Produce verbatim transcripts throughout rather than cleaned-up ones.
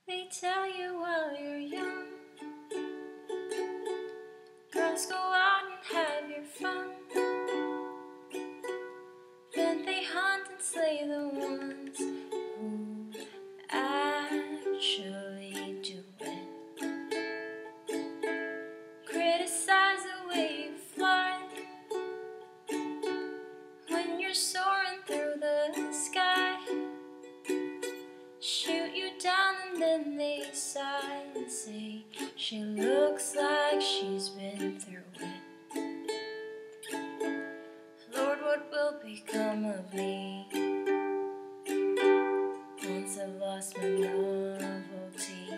They tell you while you're young, girls go out and have your fun. Then they hunt and slay the ones who actually do it. Criticize the way you fly when you're soaring through the sky. Shoot you down and then they sigh and say, she looks like she's been through it. Lord, what will become of me once I've lost my novelty?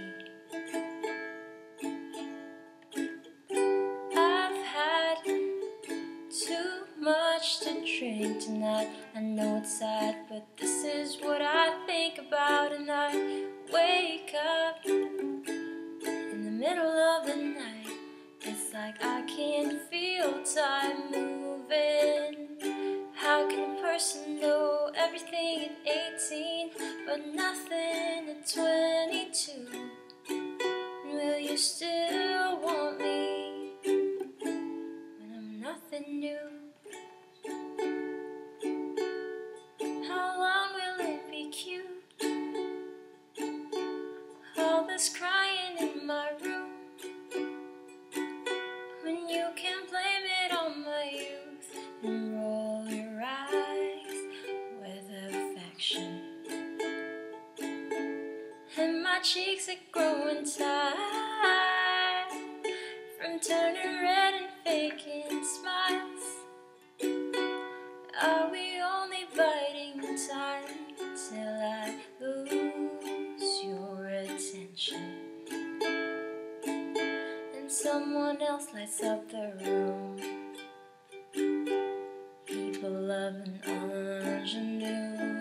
I've had too much to drink tonight. I know it's sad, but this is what I think about. And I wake up in the middle of the night. It's like I can't feel time moving. How can a person know everything at eighteen but nothing at twenty-two? Will you still want me when I'm nothing new? How long will it be cute? All this crying in my room, when you can blame it on my youth and roll your eyes with affection. And my cheeks are growing tired from turning red and faking smiles. Are we only biding time till I lose your attention? And someone else lights up the room. People love an ingenue.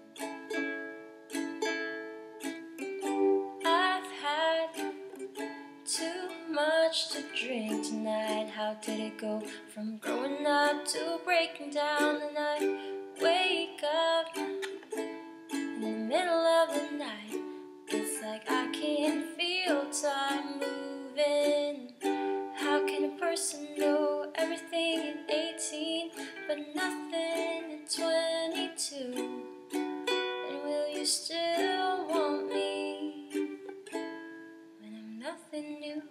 I've had too much to drink tonight. How did it go from growing up to breaking down? And I wake up in the middle of the night. It's like I can't feel time moving. How can a person know everything at eighteen but nothing at twenty-two? And will you still want me when I'm nothing new?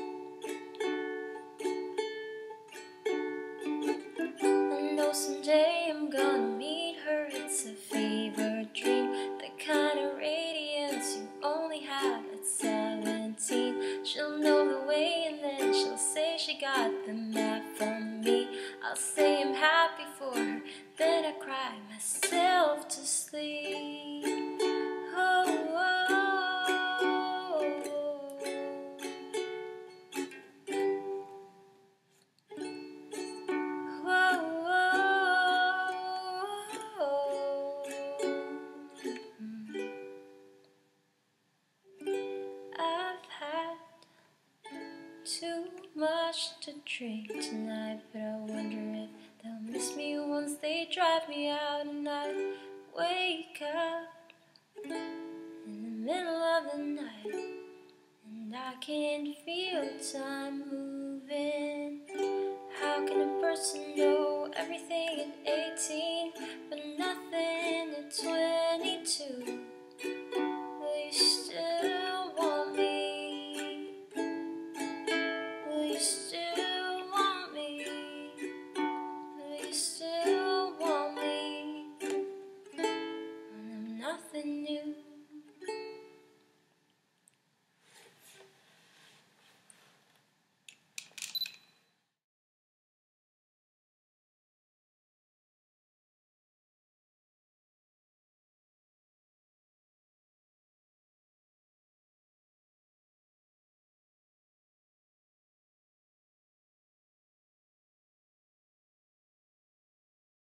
I know someday I'm gonna meet her. It's a fever dream, the kind of radiance you only have at seventeen. She'll know the way and then she'll say she got the map from me. I'll say I'm happy for her, then I cry myself to sleep. Oh, oh, too much to drink tonight, but I wonder if they'll miss me once they drive me out. And I wake up in the middle of the night, and I can't feel time moving. How can a person know everything at eighteen but nothing at twenty-two?